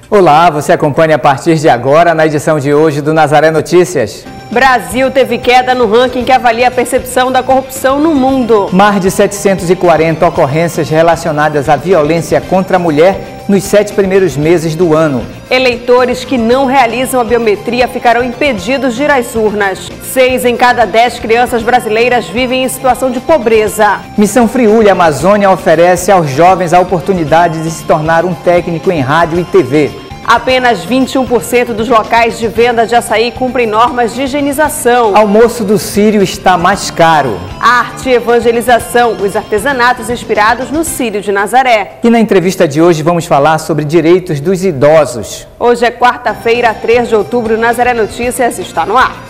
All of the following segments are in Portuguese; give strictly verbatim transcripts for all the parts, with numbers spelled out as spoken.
Olá, você acompanha a partir de agora na edição de hoje do Nazaré Notícias. Brasil teve queda no ranking que avalia a percepção da corrupção no mundo. Mais de setecentas e quarenta ocorrências relacionadas à violência contra a mulher nos sete primeiros meses do ano. Eleitores que não realizam a biometria ficarão impedidos de ir às urnas. Seis em cada dez crianças brasileiras vivem em situação de pobreza. Missão Friuli Amazônia oferece aos jovens a oportunidade de se tornar um técnico em rádio e T V. Apenas vinte e um por cento dos locais de venda de açaí cumprem normas de higienização. Almoço do Círio está mais caro. Arte e evangelização, os artesanatos inspirados no Círio de Nazaré. E na entrevista de hoje vamos falar sobre direitos dos idosos. Hoje é quarta-feira, três de outubro, Nazaré Notícias está no ar.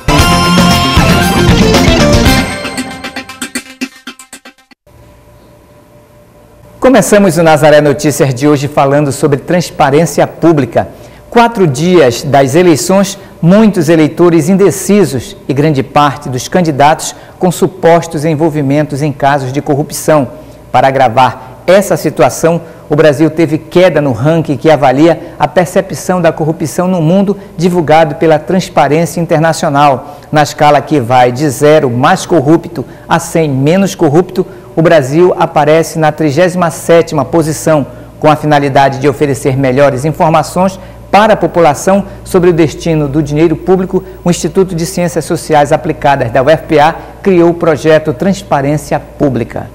Começamos o Nazaré Notícias de hoje falando sobre transparência pública. Quatro dias das eleições, muitos eleitores indecisos e grande parte dos candidatos com supostos envolvimentos em casos de corrupção. Para agravar essa situação, o Brasil teve queda no ranking que avalia a percepção da corrupção no mundo, divulgado pela Transparência Internacional. Na escala que vai de zero, mais corrupto, a cem, menos corrupto, o Brasil aparece na trigésima sétima posição, com a finalidade de oferecer melhores informações para a população sobre o destino do dinheiro público. O Instituto de Ciências Sociais Aplicadas da U F P A criou o projeto Transparência Pública.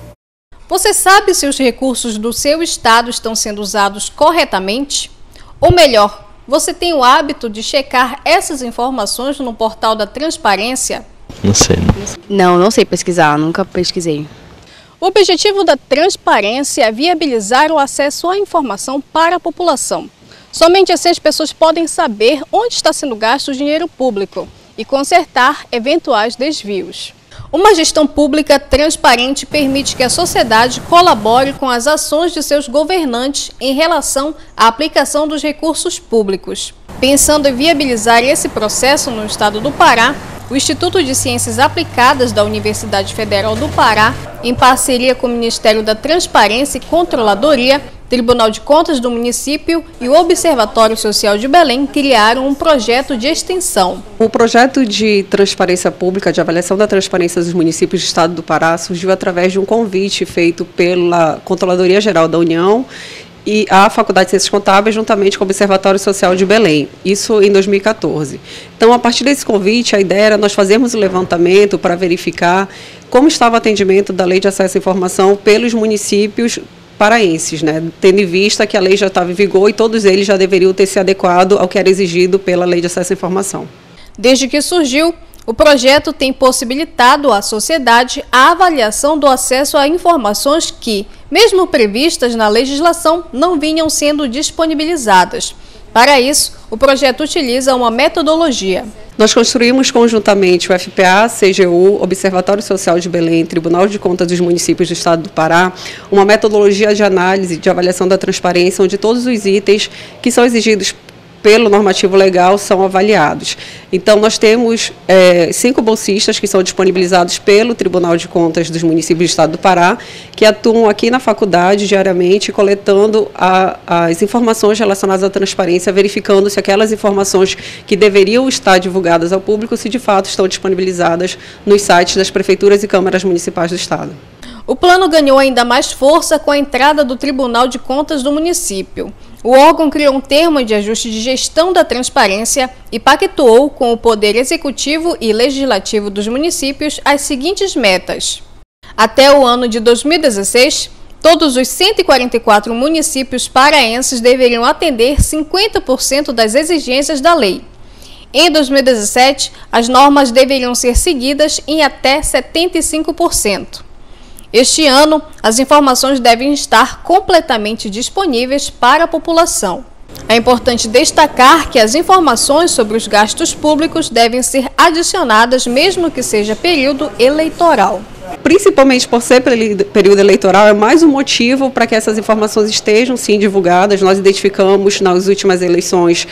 Você sabe se os recursos do seu estado estão sendo usados corretamente? Ou melhor, você tem o hábito de checar essas informações no portal da Transparência? Não sei. Não, não, não sei pesquisar, nunca pesquisei. O objetivo da transparência é viabilizar o acesso à informação para a população. Somente assim as pessoas podem saber onde está sendo gasto o dinheiro público e consertar eventuais desvios. Uma gestão pública transparente permite que a sociedade colabore com as ações de seus governantes em relação à aplicação dos recursos públicos. Pensando em viabilizar esse processo no estado do Pará, o Instituto de Ciências Aplicadas da Universidade Federal do Pará, em parceria com o Ministério da Transparência e Controladoria, Tribunal de Contas do município e o Observatório Social de Belém, criaram um projeto de extensão. O projeto de transparência pública, de avaliação da transparência dos municípios do estado do Pará, surgiu através de um convite feito pela Controladoria Geral da União e a Faculdade de Ciências Contábeis, juntamente com o Observatório Social de Belém, isso em dois mil e quatorze. Então, a partir desse convite, a ideia era nós fazermos o levantamento para verificar como estava o atendimento da Lei de Acesso à Informação pelos municípios paraenses, né? Tendo em vista que a lei já estava em vigor e todos eles já deveriam ter se adequado ao que era exigido pela Lei de Acesso à Informação. Desde que surgiu, o projeto tem possibilitado à sociedade a avaliação do acesso a informações que, mesmo previstas na legislação, não vinham sendo disponibilizadas. Para isso, o projeto utiliza uma metodologia. Nós construímos conjuntamente o F P A, C G U, Observatório Social de Belém, Tribunal de Contas dos Municípios do Estado do Pará, uma metodologia de análise, de avaliação da transparência, onde todos os itens que são exigidos pelo normativo legal são avaliados. Então, nós temos é, cinco bolsistas que são disponibilizados pelo Tribunal de Contas dos Municípios do Estado do Pará, que atuam aqui na faculdade diariamente, coletando a, as informações relacionadas à transparência, verificando se aquelas informações que deveriam estar divulgadas ao público, se de fato estão disponibilizadas nos sites das prefeituras e câmaras municipais do Estado. O plano ganhou ainda mais força com a entrada do Tribunal de Contas do município. O órgão criou um termo de ajuste de gestão da transparência e pactuou com o Poder Executivo e Legislativo dos municípios as seguintes metas. Até o ano de dois mil e dezesseis, todos os cento e quarenta e quatro municípios paraenses deveriam atender cinquenta por cento das exigências da lei. Em dois mil e dezessete, as normas deveriam ser seguidas em até setenta e cinco por cento. Este ano, as informações devem estar completamente disponíveis para a população. É importante destacar que as informações sobre os gastos públicos devem ser adicionadas mesmo que seja período eleitoral. Principalmente por ser período eleitoral, é mais um motivo para que essas informações estejam sim divulgadas. Nós identificamos nas últimas eleições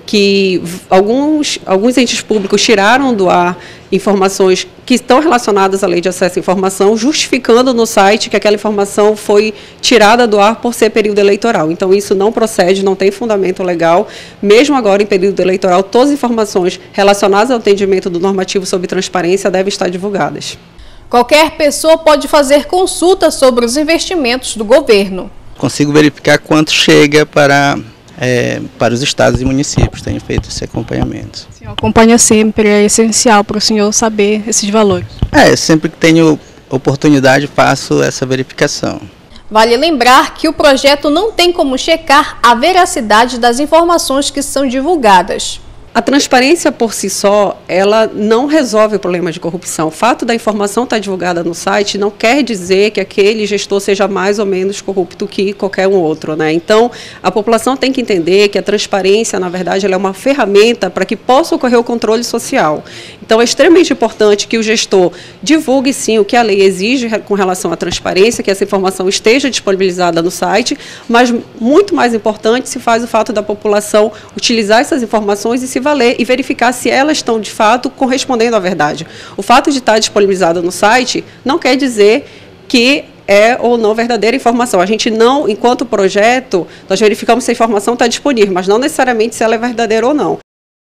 que alguns, alguns entes públicos tiraram do ar informações que estão relacionadas à Lei de Acesso à Informação, justificando no site que aquela informação foi tirada do ar por ser período eleitoral. Então, isso não procede, não tem fundamento legal. Mesmo agora, em período eleitoral, todas as informações relacionadas ao atendimento do normativo sobre transparência devem estar divulgadas. Qualquer pessoa pode fazer consulta sobre os investimentos do governo. Consigo verificar quanto chega para, é, para os estados e municípios. Tenho feito esse acompanhamento. O senhor acompanha sempre, é essencial para o senhor saber esses valores. É, sempre que tenho oportunidade faço essa verificação. Vale lembrar que o projeto não tem como checar a veracidade das informações que são divulgadas. A transparência por si só, ela não resolve o problema de corrupção. O fato da informação estar divulgada no site não quer dizer que aquele gestor seja mais ou menos corrupto que qualquer um outro, né? Então, a população tem que entender que a transparência, na verdade, ela é uma ferramenta para que possa ocorrer o controle social. Então, é extremamente importante que o gestor divulgue, sim, o que a lei exige com relação à transparência, que essa informação esteja disponibilizada no site, mas, muito mais importante, se faz o fato da população utilizar essas informações e se valer e verificar se elas estão, de fato, correspondendo à verdade. O fato de estar disponibilizado no site não quer dizer que é ou não verdadeira informação. A gente não, enquanto projeto, nós verificamos se a informação está disponível, mas não necessariamente se ela é verdadeira ou não.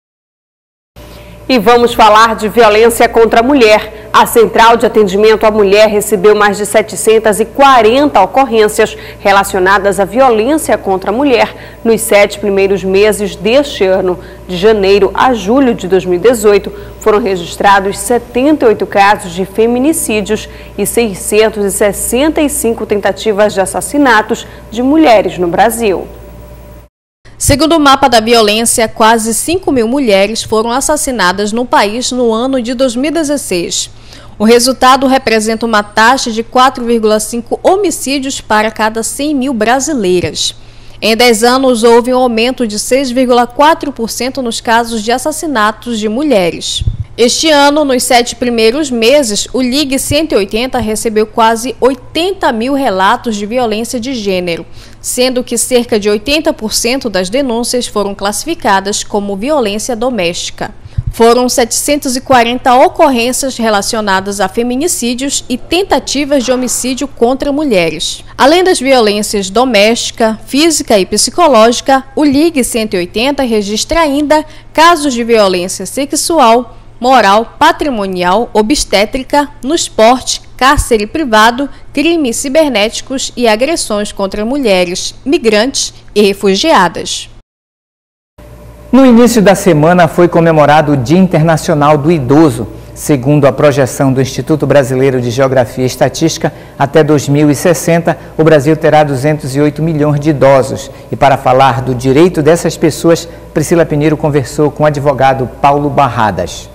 E vamos falar de violência contra a mulher. A Central de Atendimento à Mulher recebeu mais de setecentas e quarenta ocorrências relacionadas à violência contra a mulher nos sete primeiros meses deste ano. De janeiro a julho de dois mil e dezoito, foram registrados setenta e oito casos de feminicídios e seiscentas e sessenta e cinco tentativas de assassinatos de mulheres no Brasil. Segundo o mapa da violência, quase cinco mil mulheres foram assassinadas no país no ano de dois mil e dezesseis. O resultado representa uma taxa de quatro vírgula cinco homicídios para cada cem mil brasileiras. Em dez anos, houve um aumento de seis vírgula quatro por cento nos casos de assassinatos de mulheres. Este ano, nos sete primeiros meses, o Ligue cento e oitenta recebeu quase oitenta mil relatos de violência de gênero, sendo que cerca de oitenta por cento das denúncias foram classificadas como violência doméstica. Foram setecentas e quarenta ocorrências relacionadas a feminicídios e tentativas de homicídio contra mulheres. Além das violências doméstica, física e psicológica, o Ligue cento e oitenta registra ainda casos de violência sexual, moral, patrimonial, obstétrica, no esporte, cárcere privado, crimes cibernéticos e agressões contra mulheres, migrantes e refugiadas. No início da semana foi comemorado o Dia Internacional do Idoso. Segundo a projeção do Instituto Brasileiro de Geografia e Estatística, até dois mil e sessenta, o Brasil terá duzentos e oito milhões de idosos. E para falar do direito dessas pessoas, Priscila Pinheiro conversou com o advogado Paulo Barradas.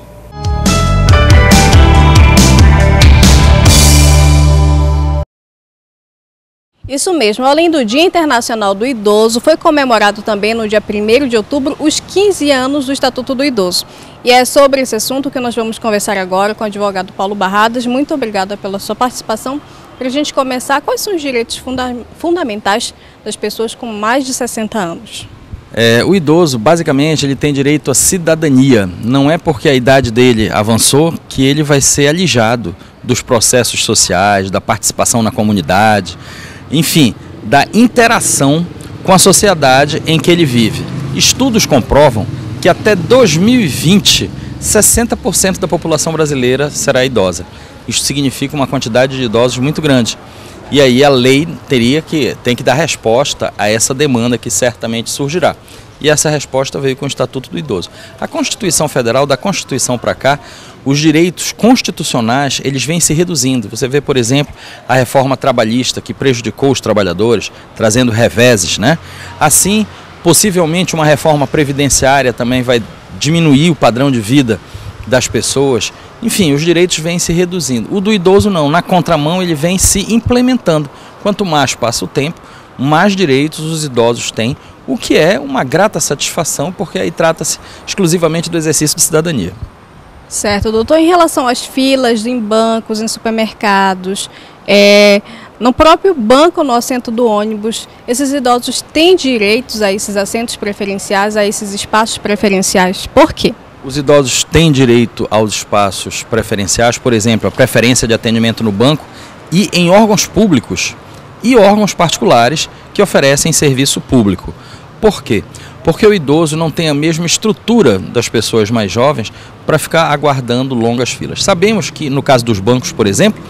Isso mesmo, além do Dia Internacional do Idoso, foi comemorado também no dia primeiro de outubro os quinze anos do Estatuto do Idoso. E é sobre esse assunto que nós vamos conversar agora com o advogado Paulo Barradas. Muito obrigada pela sua participação. Para a gente começar, quais são os direitos funda fundamentais das pessoas com mais de sessenta anos? É, o idoso, basicamente, ele tem direito à cidadania. Não é porque a idade dele avançou que ele vai ser alijado dos processos sociais, da participação na comunidade, enfim, da interação com a sociedade em que ele vive. Estudos comprovam que até dois mil e vinte, sessenta por cento da população brasileira será idosa. Isso significa uma quantidade de idosos muito grande. E aí a lei teria que, tem que dar resposta a essa demanda que certamente surgirá. E essa resposta veio com o Estatuto do Idoso. A Constituição Federal, da Constituição para cá, os direitos constitucionais, eles vêm se reduzindo. Você vê, por exemplo, a reforma trabalhista que prejudicou os trabalhadores, trazendo reveses, né? Assim, possivelmente uma reforma previdenciária também vai diminuir o padrão de vida das pessoas. Enfim, os direitos vêm se reduzindo. O do idoso não, na contramão ele vem se implementando. Quanto mais passa o tempo, mais direitos os idosos têm, o que é uma grata satisfação, porque aí trata-se exclusivamente do exercício de cidadania. Certo, doutor. Em relação às filas em bancos, em supermercados, é, no próprio banco, no assento do ônibus, esses idosos têm direitos a esses assentos preferenciais, a esses espaços preferenciais. Por quê? Os idosos têm direito aos espaços preferenciais, por exemplo, a preferência de atendimento no banco e em órgãos públicos e órgãos particulares que oferecem serviço público. Por quê? Porque o idoso não tem a mesma estrutura das pessoas mais jovens para ficar aguardando longas filas. Sabemos que, no caso dos bancos, por exemplo,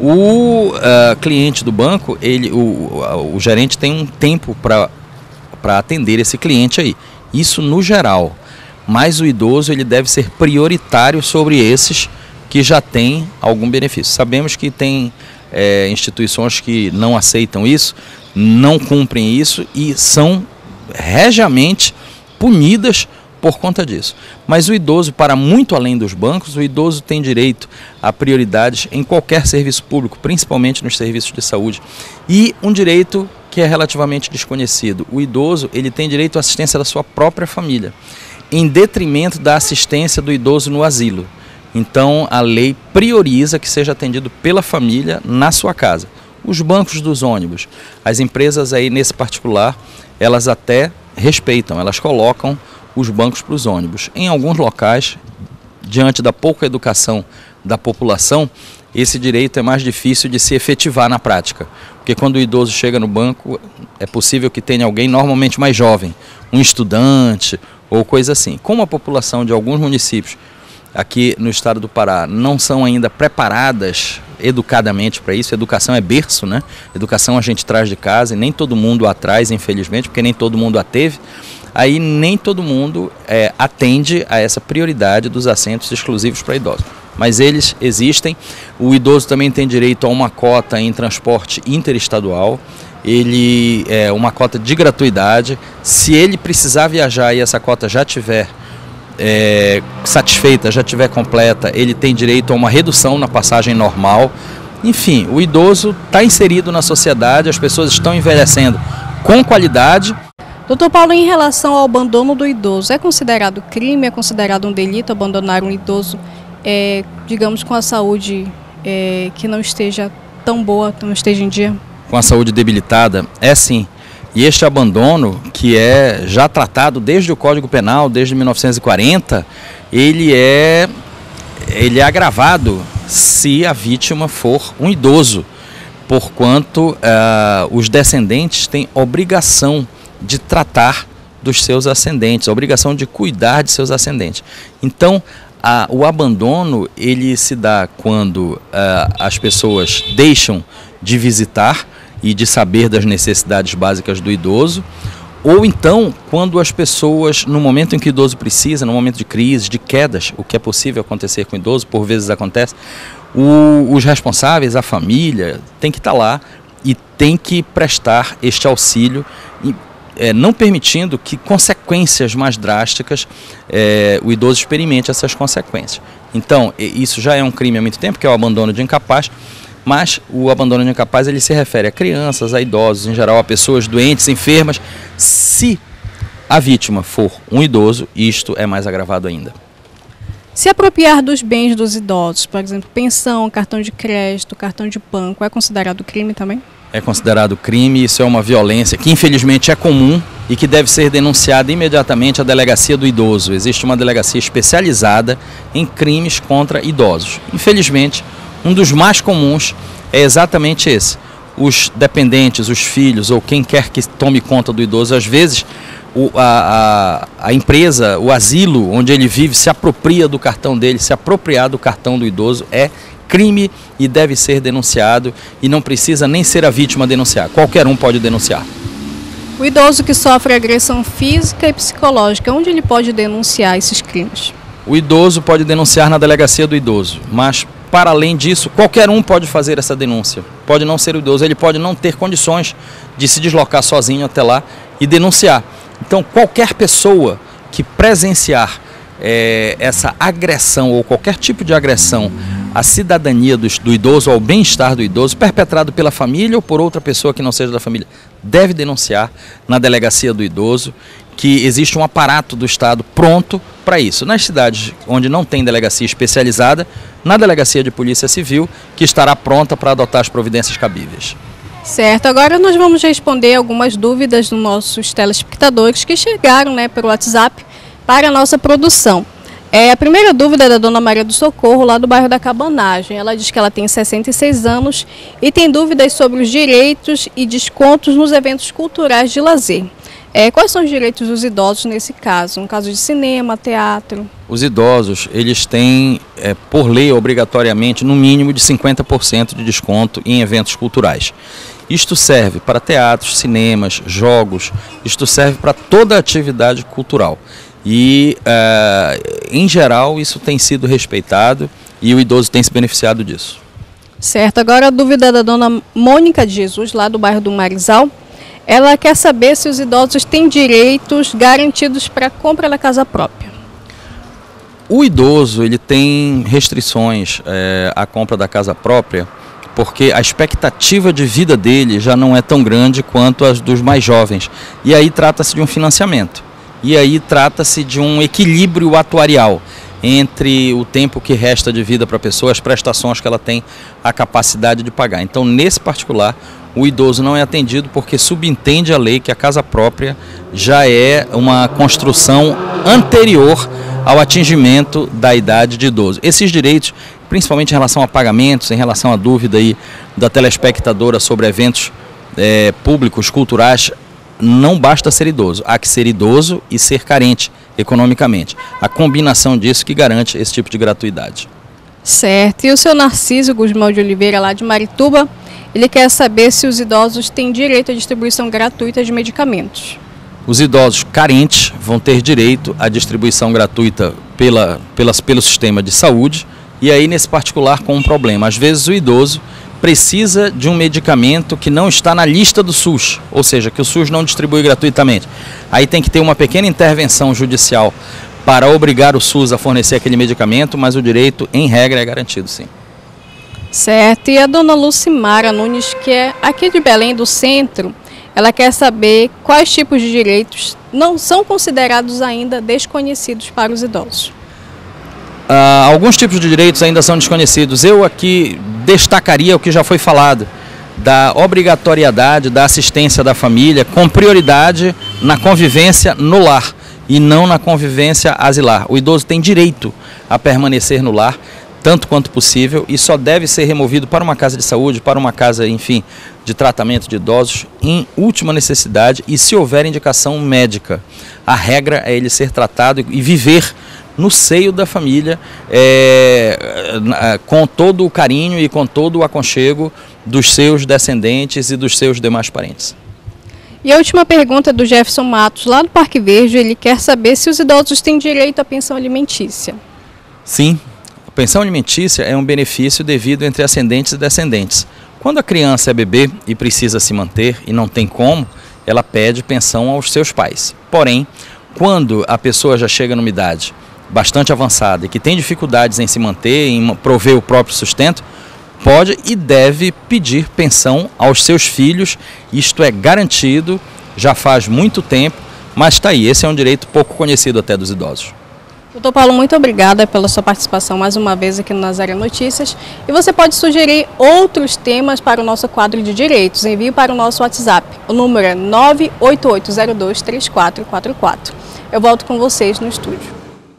o uh, cliente do banco, ele, o, o, o gerente tem um tempo para para atender esse cliente aí. Isso no geral. Mas o idoso ele deve ser prioritário sobre esses que já têm algum benefício. Sabemos que tem é, instituições que não aceitam isso, não cumprem isso e são regiamente punidas por conta disso. Mas o idoso, para muito além dos bancos, o idoso tem direito a prioridades em qualquer serviço público, principalmente nos serviços de saúde. E um direito que é relativamente desconhecido. O idoso ele tem direito à assistência da sua própria família, em detrimento da assistência do idoso no asilo. Então a lei prioriza que seja atendido pela família na sua casa. Os bancos dos ônibus, as empresas aí nesse particular, elas até respeitam, elas colocam os bancos para os ônibus. Em alguns locais, diante da pouca educação da população, esse direito é mais difícil de se efetivar na prática. Porque quando o idoso chega no banco, é possível que tenha alguém normalmente mais jovem, um estudante ou coisa assim. Como a população de alguns municípios aqui no estado do Pará não são ainda preparadas educadamente para isso, educação é berço, né? Educação a gente traz de casa e nem todo mundo a traz, infelizmente, porque nem todo mundo a teve. Aí nem todo mundo é, atende a essa prioridade dos assentos exclusivos para idosos. Mas eles existem. O idoso também tem direito a uma cota em transporte interestadual, ele é uma cota de gratuidade. Se ele precisar viajar e essa cota já tiver é, satisfeita, já tiver completa, ele tem direito a uma redução na passagem normal. Enfim, o idoso está inserido na sociedade, as pessoas estão envelhecendo com qualidade. Doutor Paulo, em relação ao abandono do idoso, é considerado crime, é considerado um delito abandonar um idoso, é, digamos, com a saúde é, que não esteja tão boa, não esteja em dia? Com a saúde debilitada, é sim. E este abandono, que é já tratado desde o Código Penal, desde mil novecentos e quarenta, ele é, ele é agravado se a vítima for um idoso, porquanto uh, os descendentes têm obrigação de tratar dos seus ascendentes, a obrigação de cuidar de seus ascendentes. Então, a, o abandono ele se dá quando uh, as pessoas deixam de visitar e de saber das necessidades básicas do idoso, ou então quando as pessoas, no momento em que o idoso precisa, no momento de crise, de quedas, o que é possível acontecer com o idoso, por vezes acontece, o, os responsáveis, a família, tem que estar lá e tem que prestar este auxílio, É, não permitindo que consequências mais drásticas é, o idoso experimente essas consequências. Então, isso já é um crime há muito tempo, que é o abandono de incapaz, mas o abandono de incapaz ele se refere a crianças, a idosos, em geral, a pessoas doentes, enfermas. Se a vítima for um idoso, isto é mais agravado ainda. Se apropriar dos bens dos idosos, por exemplo, pensão, cartão de crédito, cartão de banco, é considerado crime também? É considerado crime, isso é uma violência que infelizmente é comum e que deve ser denunciada imediatamente à delegacia do idoso. Existe uma delegacia especializada em crimes contra idosos. Infelizmente, um dos mais comuns é exatamente esse. Os dependentes, os filhos ou quem quer que tome conta do idoso, às vezes o, a, a, a empresa, o asilo onde ele vive se apropria do cartão dele, se apropriar do cartão do idoso é crime e deve ser denunciado e não precisa nem ser a vítima denunciar, qualquer um pode denunciar. O idoso que sofre agressão física e psicológica, onde ele pode denunciar esses crimes? O idoso pode denunciar na delegacia do idoso, mas para além disso, qualquer um pode fazer essa denúncia. Pode não ser o idoso, ele pode não ter condições de se deslocar sozinho até lá e denunciar. Então qualquer pessoa que presenciar é, essa agressão ou qualquer tipo de agressão à cidadania do, do idoso, ao bem-estar do idoso, perpetrado pela família ou por outra pessoa que não seja da família, deve denunciar na delegacia do idoso, que existe um aparato do Estado pronto para isso. Nas cidades onde não tem delegacia especializada, na Delegacia de Polícia Civil, que estará pronta para adotar as providências cabíveis. Certo, agora nós vamos responder algumas dúvidas dos nossos telespectadores que chegaram, né, pelo WhatsApp para a nossa produção. É, a primeira dúvida é da dona Maria do Socorro, lá do bairro da Cabanagem. Ela diz que ela tem sessenta e seis anos e tem dúvidas sobre os direitos e descontos nos eventos culturais de lazer. É, quais são os direitos dos idosos nesse caso? No caso de cinema, teatro? Os idosos, eles têm, é, por lei, obrigatoriamente, no mínimo de cinquenta por cento de desconto em eventos culturais. Isto serve para teatros, cinemas, jogos, isto serve para toda atividade cultural. E, é, em geral, isso tem sido respeitado e o idoso tem se beneficiado disso. Certo, agora a dúvida da dona Mônica de Jesus, lá do bairro do Marizal. Ela quer saber se os idosos têm direitos garantidos para a compra da casa própria. O idoso, ele tem restrições é, à compra da casa própria, porque a expectativa de vida dele já não é tão grande quanto as dos mais jovens. E aí trata-se de um financiamento. E aí trata-se de um equilíbrio atuarial entre o tempo que resta de vida para a pessoa, as prestações que ela tem a capacidade de pagar. Então, nesse particular, o idoso não é atendido porque subentende a lei que a casa própria já é uma construção anterior ao atingimento da idade de idoso. Esses direitos, principalmente em relação a pagamentos, em relação à dúvida aí da telespectadora sobre eventos é, públicos, culturais, não basta ser idoso, há que ser idoso e ser carente economicamente. A combinação disso que garante esse tipo de gratuidade. Certo. E o seu Narciso Guzmão de Oliveira, lá de Marituba, ele quer saber se os idosos têm direito à distribuição gratuita de medicamentos. Os idosos carentes vão ter direito à distribuição gratuita pela, pelas, pelo sistema de saúde, e aí nesse particular com um problema. Às vezes o idoso precisa de um medicamento que não está na lista do SUS, ou seja, que o SUS não distribui gratuitamente. Aí tem que ter uma pequena intervenção judicial para obrigar o SUS a fornecer aquele medicamento, mas o direito, em regra, é garantido, sim. Certo. E a dona Lucimara Nunes, que é aqui de Belém do Centro, ela quer saber quais tipos de direitos não são considerados ainda desconhecidos para os idosos. Uh, alguns tipos de direitos ainda são desconhecidos. Eu aqui destacaria o que já foi falado, da obrigatoriedade da assistência da família, com prioridade na convivência no lar e não na convivência asilar. O idoso tem direito a permanecer no lar, tanto quanto possível, e só deve ser removido para uma casa de saúde, para uma casa, enfim, de tratamento de idosos, em última necessidade e se houver indicação médica. A regra é ele ser tratado e viver no seio da família, é, com todo o carinho e com todo o aconchego dos seus descendentes e dos seus demais parentes. E a última pergunta é do Jefferson Matos, lá do Parque Verde. Ele quer saber se os idosos têm direito à pensão alimentícia. Sim, a pensão alimentícia é um benefício devido entre ascendentes e descendentes. Quando a criança é bebê e precisa se manter e não tem como, ela pede pensão aos seus pais. Porém, quando a pessoa já chega numa idade bastante avançada e que tem dificuldades em se manter, em prover o próprio sustento, pode e deve pedir pensão aos seus filhos. Isto é garantido, já faz muito tempo, mas está aí. Esse é um direito pouco conhecido até dos idosos. Doutor Paulo, muito obrigada pela sua participação mais uma vez aqui no Nazaré Notícias. E você pode sugerir outros temas para o nosso quadro de direitos. Envie para o nosso WhatsApp. O número é nove oito oito zero dois três quatro quatro quatro. Eu volto com vocês no estúdio.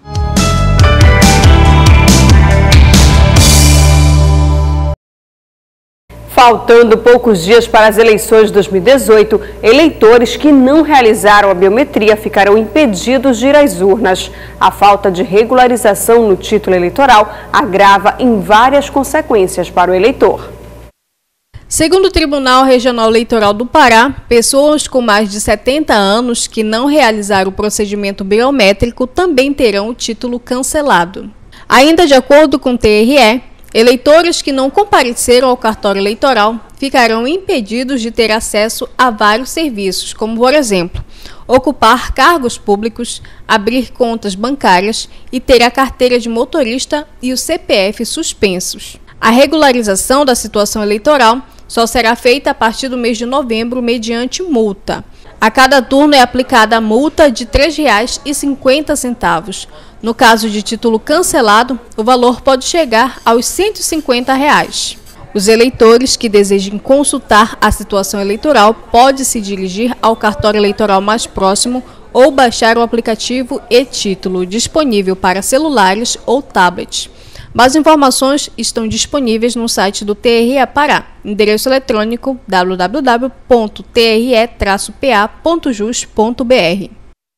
Faltando poucos dias para as eleições de dois mil e dezoito, eleitores que não realizaram a biometria ficarão impedidos de ir às urnas. A falta de regularização no título eleitoral agrava em várias consequências para o eleitor. Segundo o Tribunal Regional Eleitoral do Pará, pessoas com mais de setenta anos que não realizaram o procedimento biométrico também terão o título cancelado. Ainda de acordo com o T R E, eleitores que não compareceram ao cartório eleitoral ficarão impedidos de ter acesso a vários serviços, como, por exemplo, ocupar cargos públicos, abrir contas bancárias e ter a carteira de motorista e o C P F suspensos. A regularização da situação eleitoral só será feita a partir do mês de novembro mediante multa. A cada turno é aplicada a multa de três reais e cinquenta centavos. No caso de título cancelado, o valor pode chegar aos cento e cinquenta reais. Os eleitores que desejem consultar a situação eleitoral podem se dirigir ao cartório eleitoral mais próximo ou baixar o aplicativo e-Título, disponível para celulares ou tablets. Mais informações estão disponíveis no site do T R E Pará, endereço eletrônico w w w ponto t r e traço p a ponto jus ponto b r.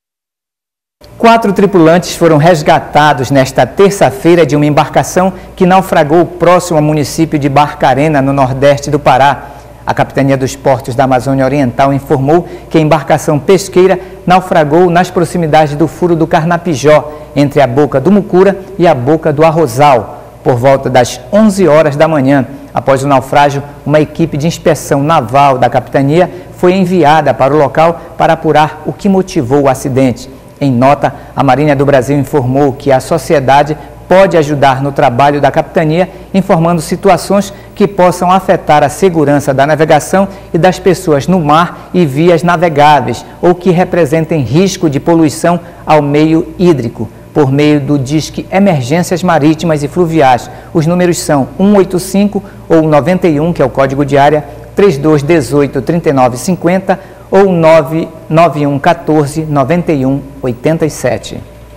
Quatro tripulantes foram resgatados nesta terça-feira de uma embarcação que naufragou próximo ao município de Barcarena, no nordeste do Pará. A Capitania dos Portos da Amazônia Oriental informou que a embarcação pesqueira naufragou nas proximidades do Furo do Carnapijó, entre a Boca do Mucura e a Boca do Arrozal, por volta das onze horas da manhã. Após o naufrágio, uma equipe de inspeção naval da Capitania foi enviada para o local para apurar o que motivou o acidente. Em nota, a Marinha do Brasil informou que a sociedade pode ajudar no trabalho da Capitania, informando situações que possam afetar a segurança da navegação e das pessoas no mar e vias navegáveis ou que representem risco de poluição ao meio hídrico, por meio do Disque Emergências Marítimas e Fluviais. Os números são um oito cinco ou noventa e um, que é o código de área, trinta e dois dezoito, trinta e nove cinquenta ou nove nove um um quatro, nove um oito sete.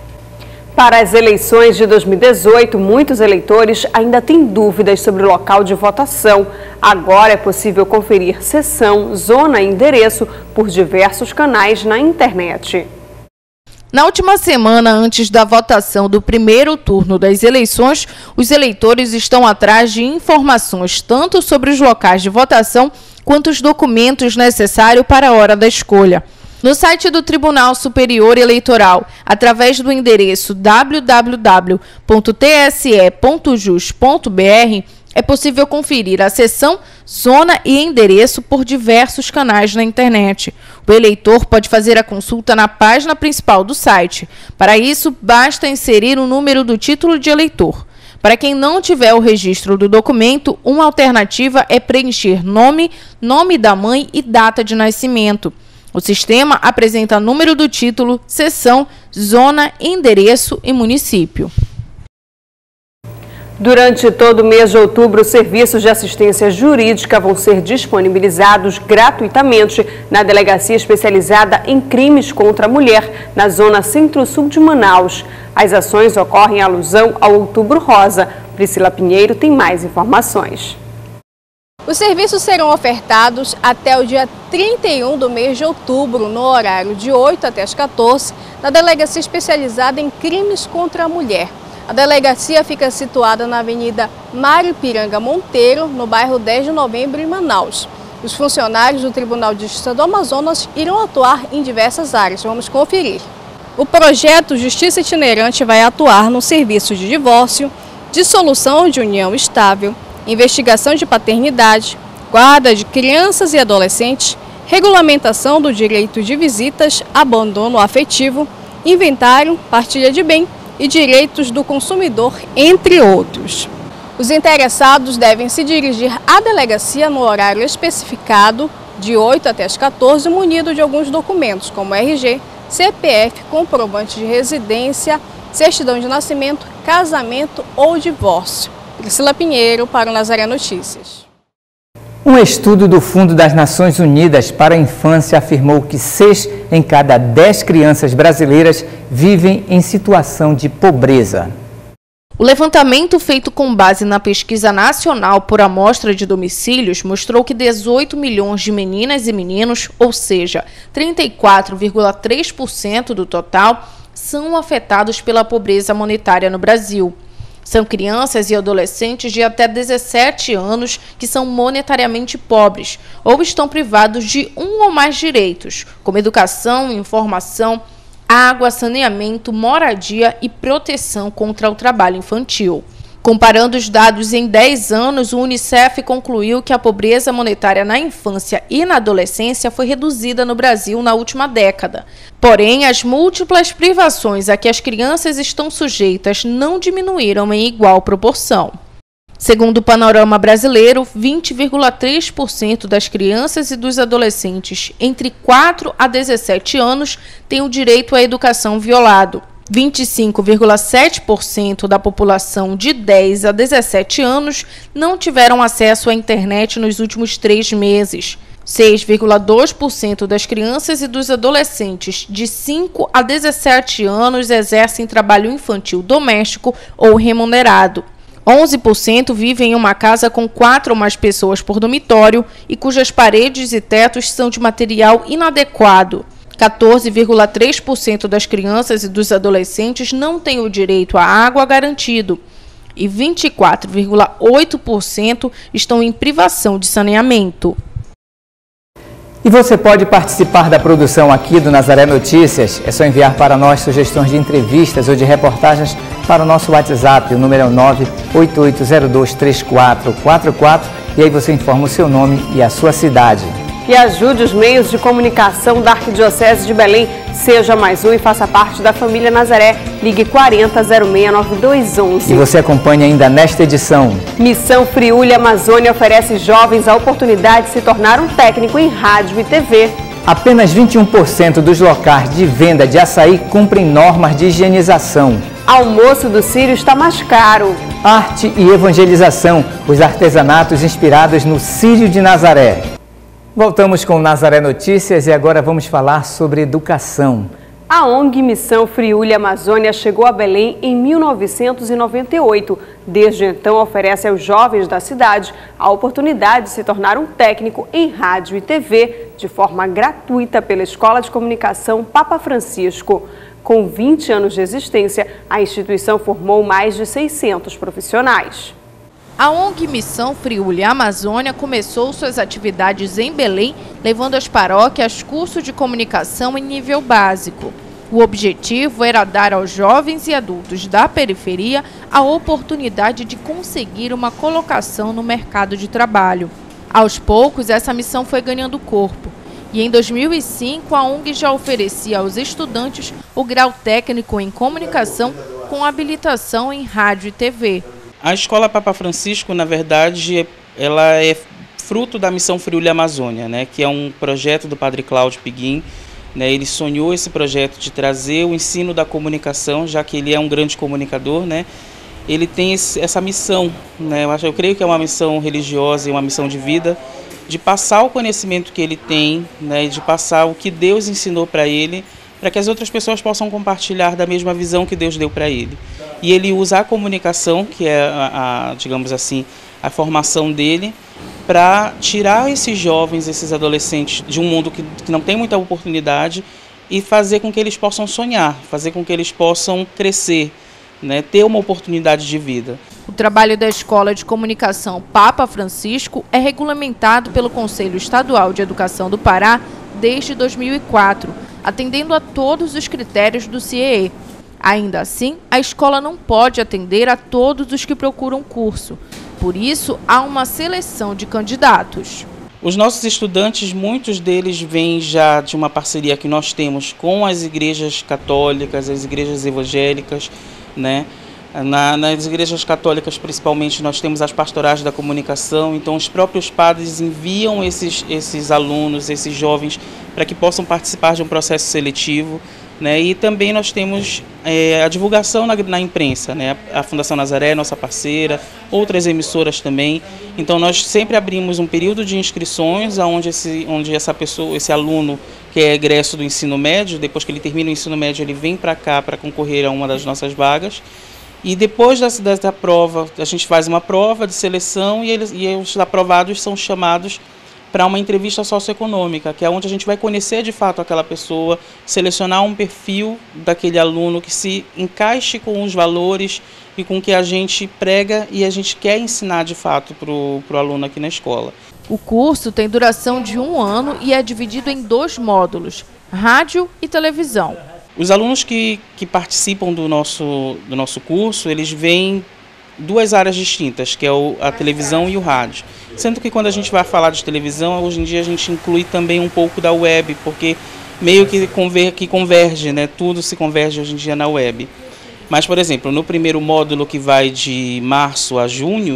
Para as eleições de dois mil e dezoito, muitos eleitores ainda têm dúvidas sobre o local de votação. Agora é possível conferir seção, zona e endereço por diversos canais na internet. Na última semana, antes da votação do primeiro turno das eleições, os eleitores estão atrás de informações tanto sobre os locais de votação quanto os documentos necessários para a hora da escolha. No site do Tribunal Superior Eleitoral, através do endereço w w w ponto t s e ponto jus ponto b r, é possível conferir a seção, zona e endereço por diversos canais na internet. O eleitor pode fazer a consulta na página principal do site. Para isso, basta inserir o número do título de eleitor. Para quem não tiver o registro do documento, uma alternativa é preencher nome, nome da mãe e data de nascimento. O sistema apresenta número do título, seção, zona, endereço e município. Durante todo o mês de outubro, os serviços de assistência jurídica vão ser disponibilizados gratuitamente na Delegacia Especializada em Crimes contra a Mulher, na Zona Centro-Sul de Manaus. As ações ocorrem em alusão ao Outubro Rosa. Priscila Pinheiro tem mais informações. Os serviços serão ofertados até o dia trinta e um do mês de outubro, no horário de oito até as quatorze, na Delegacia Especializada em Crimes contra a Mulher. A delegacia fica situada na Avenida Mário Piranga Monteiro, no bairro dez de novembro, em Manaus. Os funcionários do Tribunal de Justiça do Amazonas irão atuar em diversas áreas. Vamos conferir. O projeto Justiça Itinerante vai atuar no serviço de divórcio, dissolução de união estável, investigação de paternidade, guarda de crianças e adolescentes, regulamentação do direito de visitas, abandono afetivo, inventário, partilha de bem e direitos do consumidor, entre outros. Os interessados devem se dirigir à delegacia no horário especificado, de oito até as quatorze, munido de alguns documentos, como R G, C P F, comprovante de residência, certidão de nascimento, casamento ou divórcio. Priscila Pinheiro, para o Nazaré Notícias. Um estudo do Fundo das Nações Unidas para a Infância afirmou que seis em cada dez crianças brasileiras vivem em situação de pobreza. O levantamento feito com base na pesquisa nacional por amostra de domicílios mostrou que dezoito milhões de meninas e meninos, ou seja, trinta e quatro vírgula três por cento do total, são afetados pela pobreza monetária no Brasil. São crianças e adolescentes de até dezessete anos que são monetariamente pobres ou estão privados de um ou mais direitos, como educação, informação, água, saneamento, moradia e proteção contra o trabalho infantil. Comparando os dados em dez anos, o Unicef concluiu que a pobreza monetária na infância e na adolescência foi reduzida no Brasil na última década. Porém, as múltiplas privações a que as crianças estão sujeitas não diminuíram em igual proporção. Segundo o Panorama Brasileiro, vinte vírgula três por cento das crianças e dos adolescentes entre quatro a dezessete anos têm o direito à educação violado. vinte e cinco vírgula sete por cento da população de dez a dezessete anos não tiveram acesso à internet nos últimos três meses. seis vírgula dois por cento das crianças e dos adolescentes de cinco a dezessete anos exercem trabalho infantil doméstico ou remunerado. onze por cento vivem em uma casa com quatro ou mais pessoas por dormitório e cujas paredes e tetos são de material inadequado. quatorze vírgula três por cento das crianças e dos adolescentes não têm o direito à água garantido e vinte e quatro vírgula oito por cento estão em privação de saneamento. E você pode participar da produção aqui do Nazaré Notícias. É só enviar para nós sugestões de entrevistas ou de reportagens para o nosso WhatsApp. O número é o nove oito oito zero dois três quatro quatro quatro e aí você informa o seu nome e a sua cidade. E ajude os meios de comunicação da Arquidiocese de Belém. Seja mais um e faça parte da família Nazaré. Ligue quarenta, zero seis, nove dois onze. E você acompanha ainda nesta edição. Missão Friuli Amazônia oferece jovens a oportunidade de se tornar um técnico em rádio e T V. Apenas vinte e um por cento dos locais de venda de açaí cumprem normas de higienização. Almoço do Círio está mais caro. Arte e evangelização. Os artesanatos inspirados no Círio de Nazaré. Voltamos com o Nazaré Notícias e agora vamos falar sobre educação. A O N G Missão Friuli Amazônia chegou a Belém em mil novecentos e noventa e oito. Desde então, oferece aos jovens da cidade a oportunidade de se tornar um técnico em rádio e T V de forma gratuita pela Escola de Comunicação Papa Francisco. Com vinte anos de existência, a instituição formou mais de seiscentos profissionais. A O N G Missão Friuli Amazônia começou suas atividades em Belém, levando às paróquias curso de comunicação em nível básico. O objetivo era dar aos jovens e adultos da periferia a oportunidade de conseguir uma colocação no mercado de trabalho. Aos poucos, essa missão foi ganhando corpo. E em dois mil e cinco, a O N G já oferecia aos estudantes o grau técnico em comunicação com habilitação em rádio e T V. A Escola Papa Francisco, na verdade, ela é fruto da Missão Friuli Amazônia, né, que é um projeto do Padre Cláudio Piguim. Né, ele sonhou esse projeto de trazer o ensino da comunicação, já que ele é um grande comunicador, né, ele tem esse, essa missão, né, eu, acho, eu creio que é uma missão religiosa e uma missão de vida, de passar o conhecimento que ele tem, né, de passar o que Deus ensinou para ele, para que as outras pessoas possam compartilhar da mesma visão que Deus deu para ele. E ele usa a comunicação, que é, a, a, digamos assim, a formação dele, para tirar esses jovens, esses adolescentes de um mundo que, que não tem muita oportunidade e fazer com que eles possam sonhar, fazer com que eles possam crescer, né, ter uma oportunidade de vida. O trabalho da Escola de Comunicação Papa Francisco é regulamentado pelo Conselho Estadual de Educação do Pará desde dois mil e quatro, atendendo a todos os critérios do C I E E. Ainda assim, a escola não pode atender a todos os que procuram curso. Por isso, há uma seleção de candidatos. Os nossos estudantes, muitos deles vêm já de uma parceria que nós temos com as igrejas católicas, as igrejas evangélicas, né? Na, nas igrejas católicas, principalmente, nós temos as pastorais da comunicação, então os próprios padres enviam esses, esses alunos, esses jovens, para que possam participar de um processo seletivo. Né, e também nós temos é, a divulgação na, na imprensa, né, a Fundação Nazaré, nossa parceira, outras emissoras também. Então nós sempre abrimos um período de inscrições onde esse, onde essa pessoa, esse aluno que é egresso do ensino médio, depois que ele termina o ensino médio, ele vem para cá para concorrer a uma das nossas vagas. E depois dessa, dessa prova, a gente faz uma prova de seleção e, eles, e os aprovados são chamados para uma entrevista socioeconômica, que é onde a gente vai conhecer de fato aquela pessoa, selecionar um perfil daquele aluno que se encaixe com os valores e com o que a gente prega e a gente quer ensinar de fato para o aluno aqui na escola. O curso tem duração de um ano e é dividido em dois módulos, rádio e televisão. Os alunos que, que participam do nosso, do nosso curso, eles vêm duas áreas distintas, que é o, a televisão e o rádio. Sendo que quando a gente vai falar de televisão, hoje em dia a gente inclui também um pouco da web, porque meio que, conver, que converge, né? Tudo se converge hoje em dia na web. Mas, por exemplo, no primeiro módulo que vai de março a junho,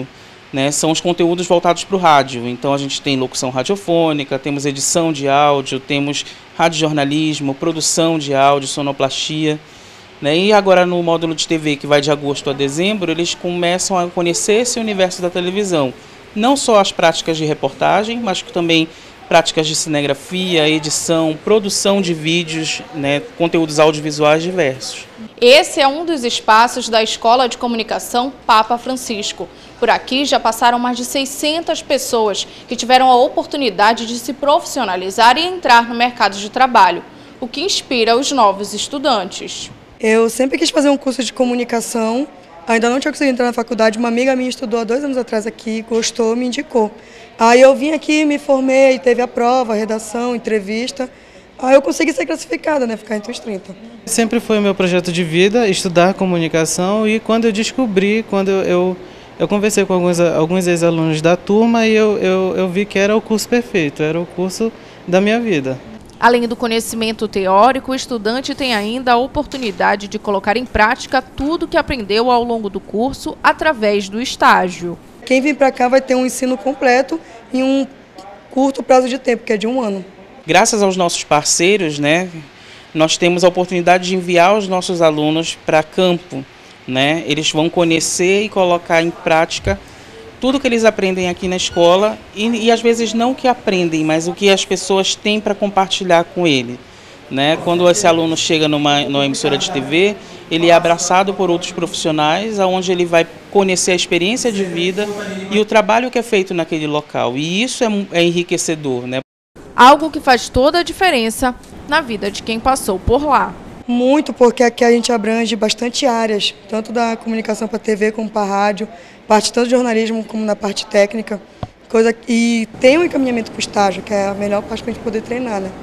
né, são os conteúdos voltados para o rádio. Então a gente tem locução radiofônica, temos edição de áudio, temos radiojornalismo, produção de áudio, sonoplastia, né, e agora no módulo de T V, que vai de agosto a dezembro, eles começam a conhecer esse universo da televisão. Não só as práticas de reportagem, mas também práticas de cinegrafia, edição, produção de vídeos, né, conteúdos audiovisuais diversos. Esse é um dos espaços da Escola de Comunicação Papa Francisco. Por aqui já passaram mais de seiscentas pessoas que tiveram a oportunidade de se profissionalizar e entrar no mercado de trabalho, o que inspira os novos estudantes. Eu sempre quis fazer um curso de comunicação, ainda não tinha conseguido entrar na faculdade, uma amiga minha estudou há dois anos atrás aqui, gostou, me indicou. Aí eu vim aqui, me formei, teve a prova, a redação, entrevista, aí eu consegui ser classificada, né, ficar entre os trinta. Sempre foi o meu projeto de vida, estudar comunicação, e quando eu descobri, quando eu, eu, eu conversei com alguns, alguns ex-alunos da turma, e eu, eu, eu vi que era o curso perfeito, era o curso da minha vida. Além do conhecimento teórico, o estudante tem ainda a oportunidade de colocar em prática tudo que aprendeu ao longo do curso através do estágio. Quem vem para cá vai ter um ensino completo em um curto prazo de tempo, que é de um ano. Graças aos nossos parceiros, né, nós temos a oportunidade de enviar os nossos alunos para campo, né? Eles vão conhecer e colocar em prática tudo que eles aprendem aqui na escola e, e às vezes não o que aprendem, mas o que as pessoas têm para compartilhar com ele, né? Quando esse aluno chega numa, numa emissora de T V, ele é abraçado por outros profissionais, onde ele vai conhecer a experiência de vida e o trabalho que é feito naquele local. E isso é, é enriquecedor, né? Algo que faz toda a diferença na vida de quem passou por lá. Muito, porque aqui a gente abrange bastante áreas, tanto da comunicação para T V como para rádio, parte tanto de jornalismo como na parte técnica, coisa, e tem um encaminhamento para o estágio, que é a melhor parte para a gente poder treinar, né?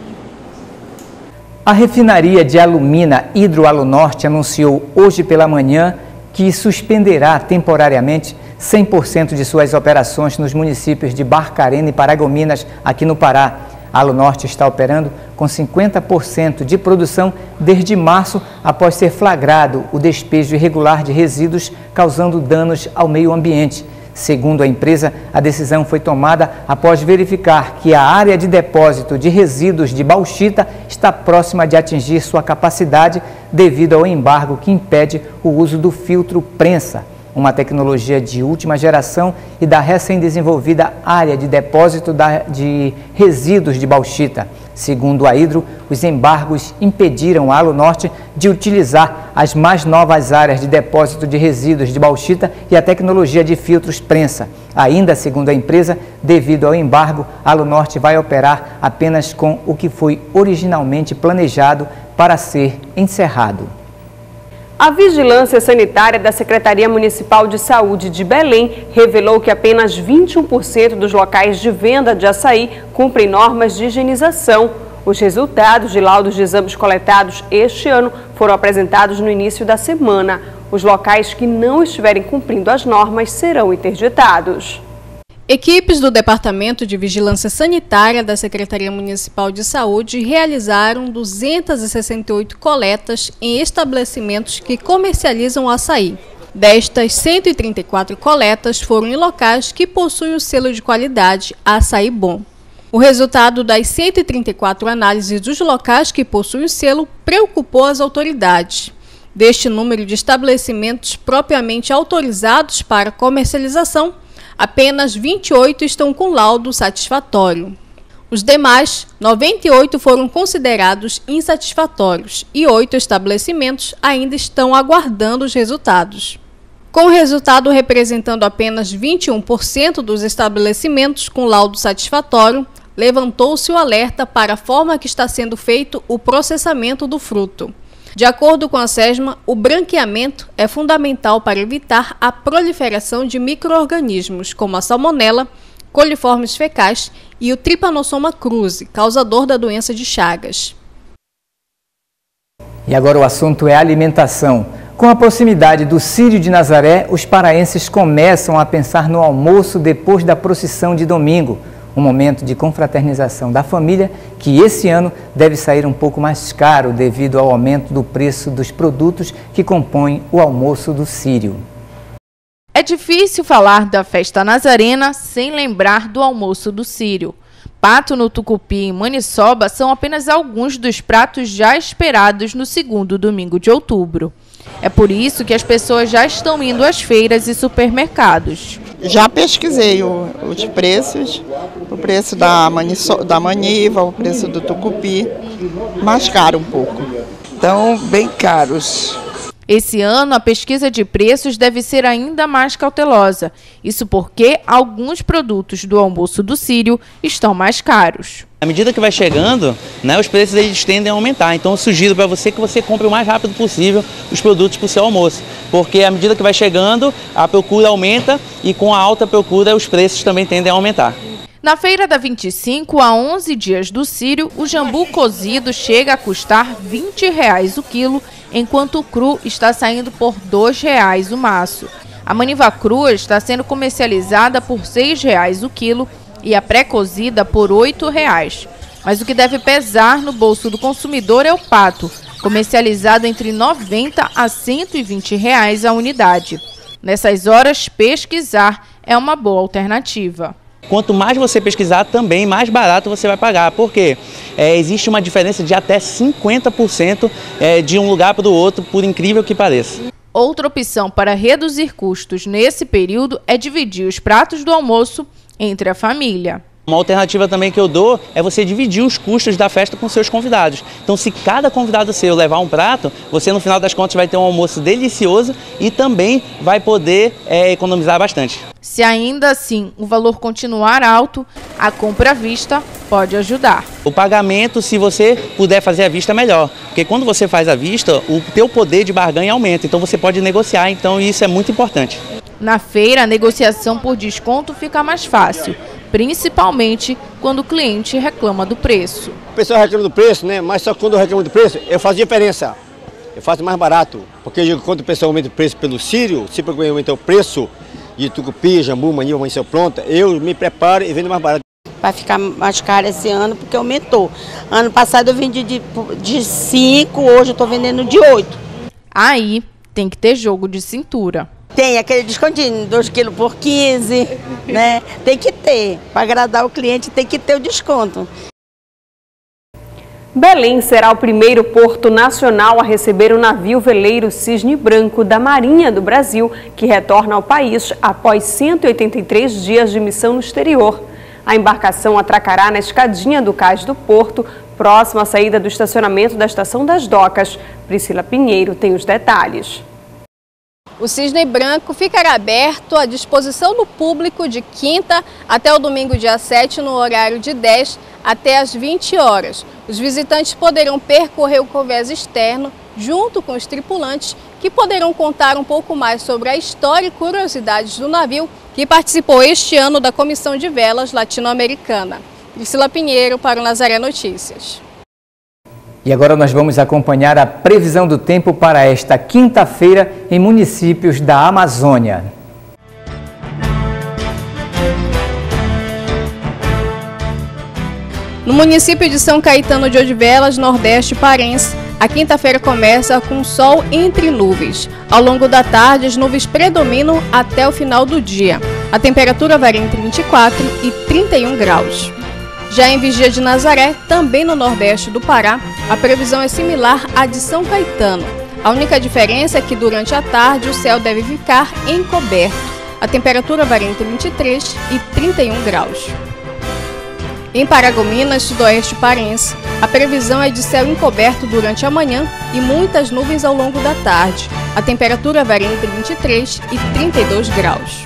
A refinaria de alumina Hidroalunorte anunciou hoje pela manhã que suspenderá temporariamente cem por cento de suas operações nos municípios de Barcarena e Paragominas, aqui no Pará. A Alunorte está operando com cinquenta por cento de produção desde março, após ser flagrado o despejo irregular de resíduos, causando danos ao meio ambiente. Segundo a empresa, a decisão foi tomada após verificar que a área de depósito de resíduos de bauxita está próxima de atingir sua capacidade devido ao embargo que impede o uso do filtro prensa, uma tecnologia de última geração e da recém-desenvolvida área de depósito de resíduos de bauxita. Segundo a Hidro, os embargos impediram a Alunorte de utilizar as mais novas áreas de depósito de resíduos de bauxita e a tecnologia de filtros prensa. Ainda, segundo a empresa, devido ao embargo, a Alunorte vai operar apenas com o que foi originalmente planejado para ser encerrado. A Vigilância Sanitária da Secretaria Municipal de Saúde de Belém revelou que apenas vinte e um por cento dos locais de venda de açaí cumprem normas de higienização. Os resultados de laudos de exames coletados este ano foram apresentados no início da semana. Os locais que não estiverem cumprindo as normas serão interditados. Equipes do Departamento de Vigilância Sanitária da Secretaria Municipal de Saúde realizaram duzentas e sessenta e oito coletas em estabelecimentos que comercializam açaí. Destas, cento e trinta e quatro coletas foram em locais que possuem o selo de qualidade Açaí Bom. O resultado das cento e trinta e quatro análises dos locais que possuem o selo preocupou as autoridades. Deste número de estabelecimentos propriamente autorizados para comercialização, apenas vinte e oito estão com laudo satisfatório. Os demais, noventa e oito, foram considerados insatisfatórios e oito estabelecimentos ainda estão aguardando os resultados. Com o resultado representando apenas vinte e um por cento dos estabelecimentos com laudo satisfatório, levantou-se o alerta para a forma que está sendo feito o processamento do fruto. De acordo com a SESMA, o branqueamento é fundamental para evitar a proliferação de micro-organismos, como a salmonela, coliformes fecais e o Trypanosoma cruzi, causador da doença de Chagas. E agora o assunto é alimentação. Com a proximidade do Círio de Nazaré, os paraenses começam a pensar no almoço depois da procissão de domingo. Um momento de confraternização da família que esse ano deve sair um pouco mais caro devido ao aumento do preço dos produtos que compõem o almoço do Círio. É difícil falar da festa nazarena sem lembrar do almoço do Círio. Pato no tucupi e maniçoba são apenas alguns dos pratos já esperados no segundo domingo de outubro. É por isso que as pessoas já estão indo às feiras e supermercados. Já pesquisei o, os preços, o preço da, maniço, da maniva, o preço do tucupi, mais caro um pouco. Então, bem caros. Esse ano, a pesquisa de preços deve ser ainda mais cautelosa. Isso porque alguns produtos do almoço do Círio estão mais caros. À medida que vai chegando, né, os preços eles tendem a aumentar. Então eu sugiro para você que você compre o mais rápido possível os produtos para o seu almoço. Porque à medida que vai chegando, a procura aumenta e com a alta procura os preços também tendem a aumentar. Na feira da vinte e cinco, a onze dias do Círio, o jambu cozido chega a custar vinte reais o quilo, enquanto o cru está saindo por dois reais o maço. A maniva crua está sendo comercializada por seis reais o quilo e a pré-cozida por oito reais. Mas o que deve pesar no bolso do consumidor é o pato, comercializado entre noventa a cento e vinte reais a unidade. Nessas horas, pesquisar é uma boa alternativa. Quanto mais você pesquisar, também mais barato você vai pagar. Por quê? É, existe uma diferença de até cinquenta por cento é, de um lugar para o outro, por incrível que pareça. Outra opção para reduzir custos nesse período é dividir os pratos do almoço entre a família. Uma alternativa também que eu dou é você dividir os custos da festa com seus convidados. Então, se cada convidado seu levar um prato, você no final das contas vai ter um almoço delicioso e também vai poder é, economizar bastante. Se ainda assim o valor continuar alto, a compra à vista pode ajudar. O pagamento, se você puder fazer à vista, é melhor. Porque quando você faz à vista, o teu poder de barganha aumenta. Então, você pode negociar. Então, isso é muito importante. Na feira, a negociação por desconto fica mais fácil, principalmente quando o cliente reclama do preço. O pessoal reclama do preço, né? Mas só quando eu reclamo do preço, eu faço diferença. Eu faço mais barato. Porque quando o pessoal aumenta o preço pelo Círio, se eu aumentar o preço de tucupi, jambu, maniva, maniçoba pronta, eu me preparo e vendo mais barato. Vai ficar mais caro esse ano porque aumentou. Ano passado eu vendi de, de cinco, hoje eu estou vendendo de oito. Aí tem que ter jogo de cintura. Tem aquele descontinho, dois quilos por quinze, né? Tem que ter, para agradar o cliente tem que ter o desconto. Belém será o primeiro porto nacional a receber o navio veleiro Cisne Branco da Marinha do Brasil, que retorna ao país após cento e oitenta e três dias de missão no exterior. A embarcação atracará na escadinha do cais do porto, próximo à saída do estacionamento da Estação das Docas. Priscila Pinheiro tem os detalhes. O Cisne Branco ficará aberto à disposição do público de quinta até o domingo, dia sete, no horário de dez até as vinte horas. Os visitantes poderão percorrer o convés externo junto com os tripulantes, que poderão contar um pouco mais sobre a história e curiosidades do navio, que participou este ano da Comissão de Velas Latino-Americana. Priscila Pinheiro para o Nazaré Notícias. E agora nós vamos acompanhar a previsão do tempo para esta quinta-feira em municípios da Amazônia. No município de São Caetano de Odivelas, Nordeste Parense, a quinta-feira começa com sol entre nuvens. Ao longo da tarde, as nuvens predominam até o final do dia. A temperatura varia entre vinte e quatro e trinta e um graus. Já em Vigia de Nazaré, também no Nordeste do Pará, a previsão é similar à de São Caetano. A única diferença é que durante a tarde o céu deve ficar encoberto. A temperatura varia entre vinte e três e trinta e um graus. Em Paragominas, sudoeste parense, a previsão é de céu encoberto durante a manhã e muitas nuvens ao longo da tarde. A temperatura varia entre vinte e três e trinta e dois graus.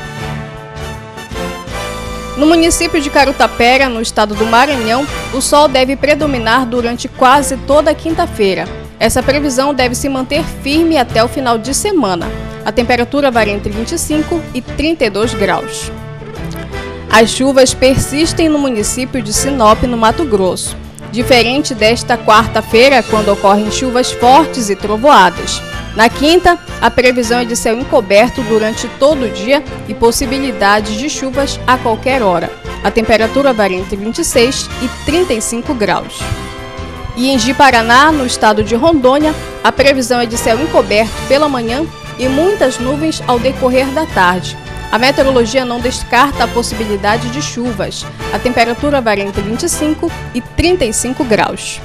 No município de Carutapera, no estado do Maranhão, o sol deve predominar durante quase toda a quinta-feira. Essa previsão deve se manter firme até o final de semana. A temperatura varia entre vinte e cinco e trinta e dois graus. As chuvas persistem no município de Sinop, no Mato Grosso. Diferente desta quarta-feira, quando ocorrem chuvas fortes e trovoadas. Na quinta, a previsão é de céu encoberto durante todo o dia e possibilidade de chuvas a qualquer hora. A temperatura varia entre vinte e seis e trinta e cinco graus. E em Ji-Paraná, no estado de Rondônia, a previsão é de céu encoberto pela manhã e muitas nuvens ao decorrer da tarde. A meteorologia não descarta a possibilidade de chuvas. A temperatura varia entre vinte e cinco e trinta e cinco graus.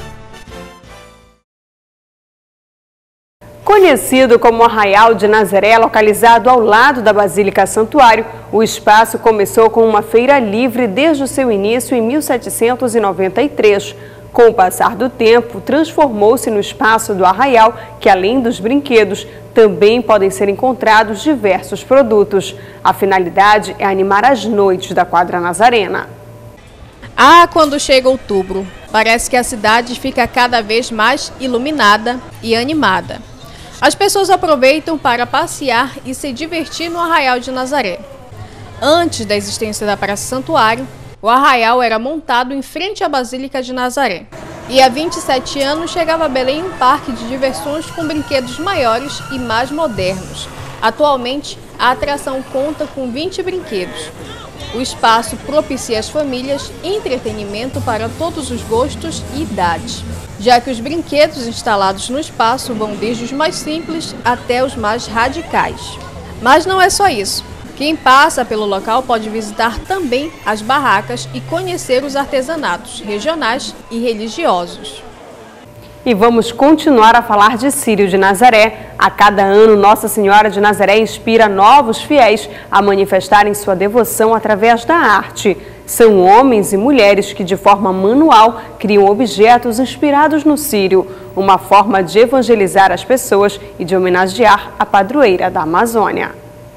Conhecido como Arraial de Nazaré, localizado ao lado da Basílica Santuário, o espaço começou com uma feira livre desde o seu início em mil setecentos e noventa e três. Com o passar do tempo, transformou-se no espaço do Arraial, que além dos brinquedos, também podem ser encontrados diversos produtos. A finalidade é animar as noites da quadra nazarena. Ah, quando chega outubro, parece que a cidade fica cada vez mais iluminada e animada. As pessoas aproveitam para passear e se divertir no Arraial de Nazaré. Antes da existência da Praça Santuário, o Arraial era montado em frente à Basílica de Nazaré. E há vinte e sete anos chegava a Belém um parque de diversões com brinquedos maiores e mais modernos. Atualmente, a atração conta com vinte brinquedos. O espaço propicia às famílias entretenimento para todos os gostos e idades, já que os brinquedos instalados no espaço vão desde os mais simples até os mais radicais. Mas não é só isso. Quem passa pelo local pode visitar também as barracas e conhecer os artesanatos regionais e religiosos. E vamos continuar a falar de Círio de Nazaré. A cada ano, Nossa Senhora de Nazaré inspira novos fiéis a manifestarem sua devoção através da arte. São homens e mulheres que, de forma manual, criam objetos inspirados no Círio, uma forma de evangelizar as pessoas e de homenagear a padroeira da Amazônia.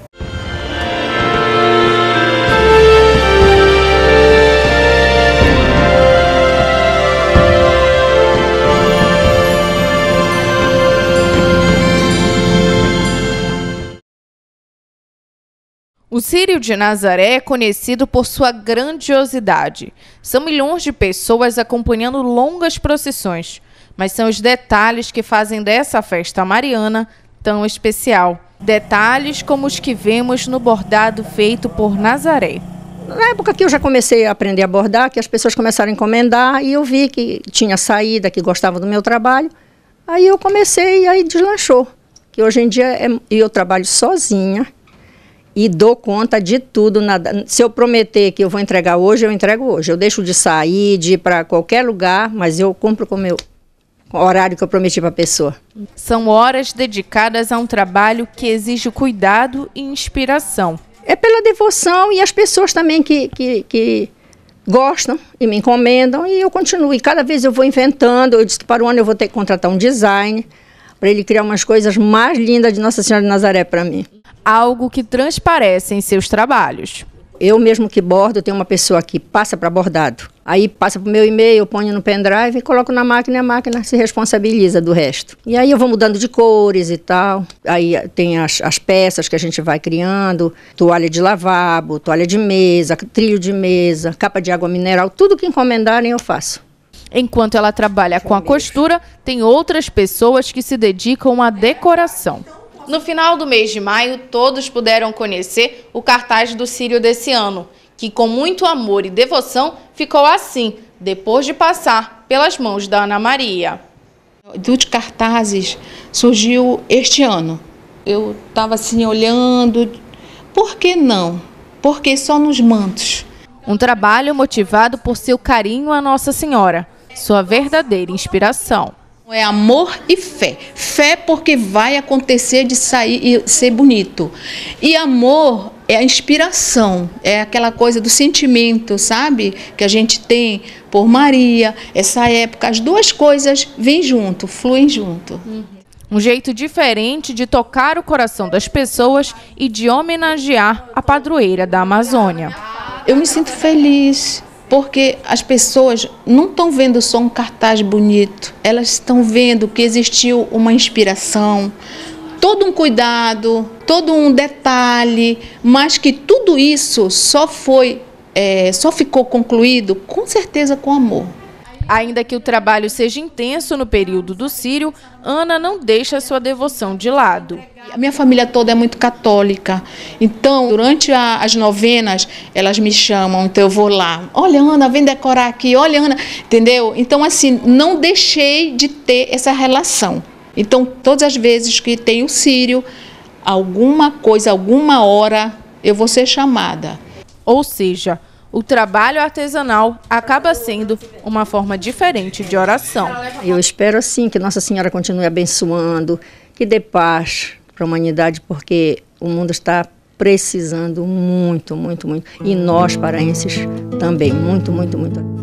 O Círio de Nazaré é conhecido por sua grandiosidade. São milhões de pessoas acompanhando longas procissões, mas são os detalhes que fazem dessa festa mariana tão especial. Detalhes como os que vemos no bordado feito por Nazaré. Na época que eu já comecei a aprender a bordar, que as pessoas começaram a encomendar e eu vi que tinha saída, que gostavam do meu trabalho, aí eu comecei e aí deslanchou. Que hoje em dia é, eu trabalho sozinha. E dou conta de tudo. Nada. Se eu prometer que eu vou entregar hoje, eu entrego hoje. Eu deixo de sair, de ir para qualquer lugar, mas eu cumpro com o meu horário que eu prometi para a pessoa. São horas dedicadas a um trabalho que exige cuidado e inspiração. É pela devoção e as pessoas também que, que, que gostam e me encomendam e eu continuo. E cada vez eu vou inventando. Eu disse que para o ano eu vou ter que contratar um design para ele criar umas coisas mais lindas de Nossa Senhora de Nazaré para mim. Algo que transparece em seus trabalhos. Eu mesmo que bordo, eu tenho uma pessoa que passa para bordado. Aí passa para o meu e-mail, eu ponho no pendrive e coloco na máquina e a máquina se responsabiliza do resto. E aí eu vou mudando de cores e tal. Aí tem as, as peças que a gente vai criando, toalha de lavabo, toalha de mesa, trilho de mesa, capa de água mineral, tudo que encomendarem eu faço. Enquanto ela trabalha com a costura, tem outras pessoas que se dedicam à decoração. No final do mês de maio, todos puderam conhecer o cartaz do Círio desse ano, que com muito amor e devoção ficou assim, depois de passar pelas mãos da Ana Maria. Dos cartazes surgiu este ano. Eu estava assim olhando, por que não? Porque só nos mantos. Um trabalho motivado por seu carinho à Nossa Senhora, sua verdadeira inspiração. É amor e fé. Fé porque vai acontecer de sair e ser bonito. E amor é a inspiração, é aquela coisa do sentimento, sabe? Que a gente tem por Maria, essa época. As duas coisas vêm junto, fluem junto. Uhum. Um jeito diferente de tocar o coração das pessoas e de homenagear a padroeira da Amazônia. Eu me sinto feliz. Porque as pessoas não estão vendo só um cartaz bonito, elas estão vendo que existiu uma inspiração, todo um cuidado, todo um detalhe, mas que tudo isso só foi, é, só ficou concluído com certeza com amor. Ainda que o trabalho seja intenso no período do Círio, Ana não deixa sua devoção de lado. A minha família toda é muito católica, então durante a, as novenas elas me chamam, então eu vou lá. Olha, Ana, vem decorar aqui, olha, Ana, entendeu? Então assim, não deixei de ter essa relação. Então todas as vezes que tem o Círio, alguma coisa, alguma hora, eu vou ser chamada. Ou seja, o trabalho artesanal acaba sendo uma forma diferente de oração. Eu espero assim que Nossa Senhora continue abençoando, que dê paz para a humanidade, porque o mundo está precisando muito, muito, muito. E nós, paraenses, também, muito, muito, muito.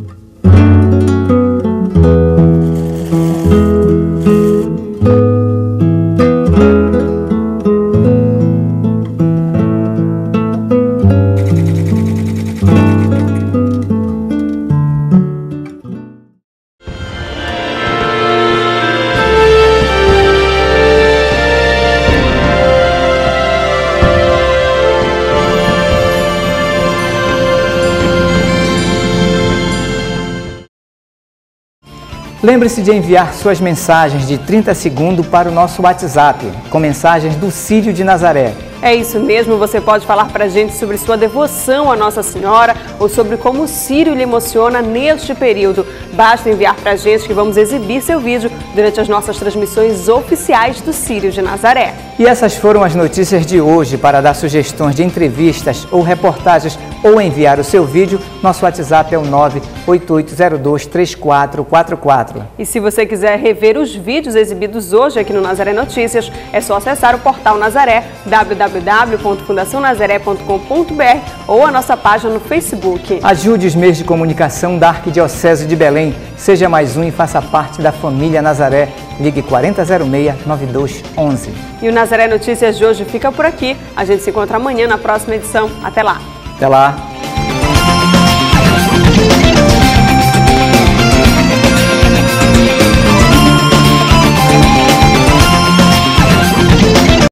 Lembre-se de enviar suas mensagens de trinta segundos para o nosso WhatsApp, com mensagens do Círio de Nazaré. É isso mesmo, você pode falar para a gente sobre sua devoção à Nossa Senhora ou sobre como o Círio lhe emociona neste período. Basta enviar para a gente que vamos exibir seu vídeo durante as nossas transmissões oficiais do Círio de Nazaré. E essas foram as notícias de hoje. Para dar sugestões de entrevistas ou reportagens ou enviar o seu vídeo, nosso WhatsApp é o nove oito oito zero dois três quatro quatro quatro. E se você quiser rever os vídeos exibidos hoje aqui no Nazaré Notícias, é só acessar o portal Nazaré, w w w ponto fundação nazaré ponto com ponto b r, ou a nossa página no Facebook. Ajude os meios de comunicação da Arquidiocese de Belém. Seja mais um e faça parte da família Nazaré. Ligue quarenta zero seis, nove dois um um. E o Nazaré Notícias de hoje fica por aqui. A gente se encontra amanhã na próxima edição. Até lá! Até lá!